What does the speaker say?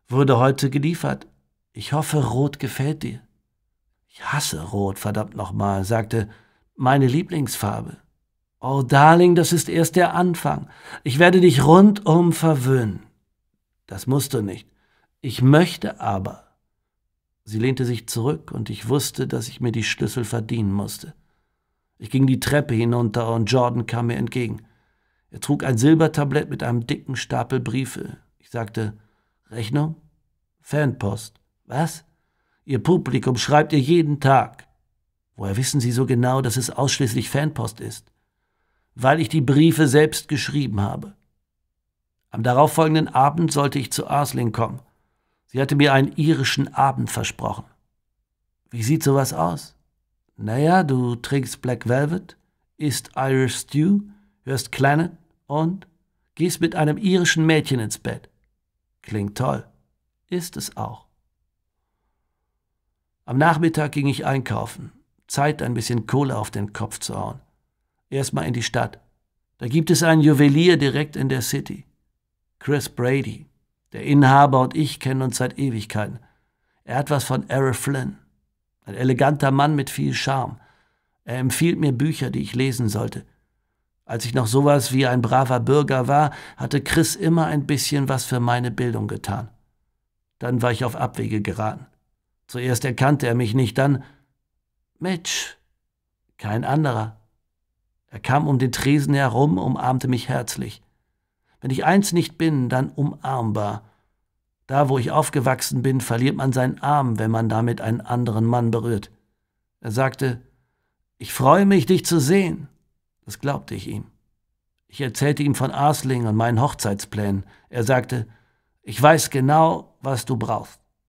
Wurde heute geliefert. Ich hoffe, Rot gefällt dir. Ich hasse Rot, verdammt nochmal, sagte, meine Lieblingsfarbe. Oh, Darling, das ist erst der Anfang. Ich werde dich rundum verwöhnen. Das musst du nicht. Ich möchte aber. Sie lehnte sich zurück, und ich wusste, dass ich mir die Schlüssel verdienen musste. Ich ging die Treppe hinunter, und Jordan kam mir entgegen. Er trug ein Silbertablett mit einem dicken Stapel Briefe. Ich sagte, Rechnung? Fanpost. Was? Ihr Publikum schreibt ihr jeden Tag. Woher wissen Sie so genau, dass es ausschließlich Fanpost ist? Weil ich die Briefe selbst geschrieben habe. Am darauffolgenden Abend sollte ich zu Aisling kommen. Sie hatte mir einen irischen Abend versprochen. Wie sieht sowas aus? Naja, du trinkst Black Velvet, isst Irish Stew, hörst Clannad und gehst mit einem irischen Mädchen ins Bett. Klingt toll. Ist es auch. Am Nachmittag ging ich einkaufen. Zeit, ein bisschen Kohle auf den Kopf zu hauen. Erstmal in die Stadt. Da gibt es einen Juwelier direkt in der City. Chris Brady. Der Inhaber und ich kennen uns seit Ewigkeiten. Er hat was von Errol Flynn. Ein eleganter Mann mit viel Charme. Er empfiehlt mir Bücher, die ich lesen sollte. Als ich noch sowas wie ein braver Bürger war, hatte Chris immer ein bisschen was für meine Bildung getan. Dann war ich auf Abwege geraten. Zuerst erkannte er mich nicht, dann Mitch. Kein anderer. Er kam um den Tresen herum, umarmte mich herzlich. Wenn ich eins nicht bin, dann umarmbar. Da, wo ich aufgewachsen bin, verliert man seinen Arm, wenn man damit einen anderen Mann berührt. Er sagte, ich freue mich, dich zu sehen. Das glaubte ich ihm. Ich erzählte ihm von Aisling und meinen Hochzeitsplänen. Er sagte, ich weiß genau, was du brauchst.